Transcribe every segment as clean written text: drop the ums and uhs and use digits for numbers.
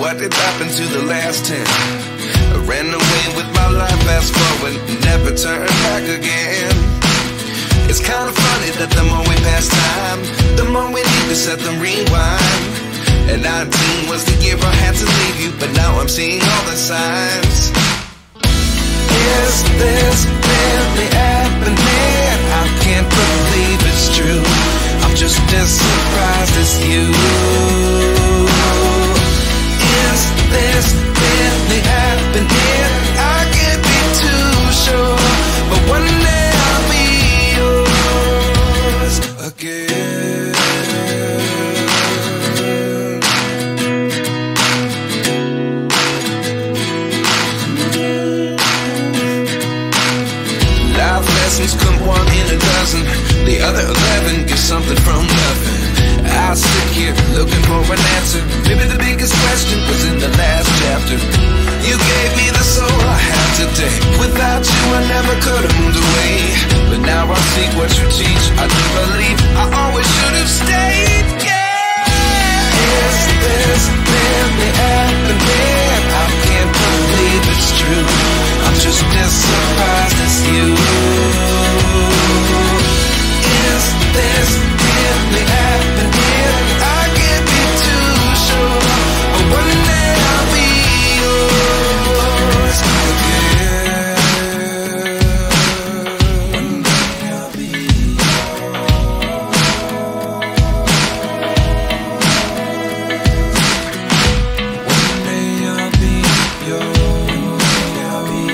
what did happen to the last 10? I ran away with my life, fast forward, never turn back again. It's kind of funny that the more we pass time, the more we need to set them rewind. And 19 was the year I had to leave you, but now I'm seeing all the signs. Is this really happening? I can't believe it's true. I'm just as surprised as you. Is this really happening? I can't be too sure, but one day I'll be yours again. Life lessons come one in a dozen, the other 11 get something from nothing. I sit here looking for an answer. Maybe the biggest question was in the last chapter. You gave me the soul I have today. Without you I never could have moved away. But now I see what you teach. I do believe I always should have stayed. Yeah. Is this really happening? I can't believe it's true. I'm just as surprised as you. Is this really happening? I can't be too sure, but one day I'll be yours again. One day I'll be yours. One day I'll be yours. I'll be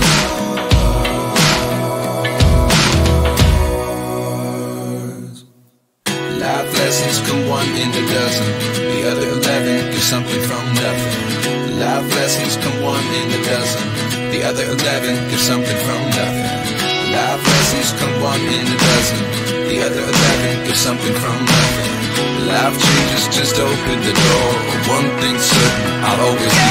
yours. Life lessons come one in a dozen, the other 11 get something from nothing. Life lessons come one in a dozen, the other 11 get something from nothing. Life lessons come one in a dozen, the other 11 get something from nothing. Life changes just open the door. One thing's certain, I'll always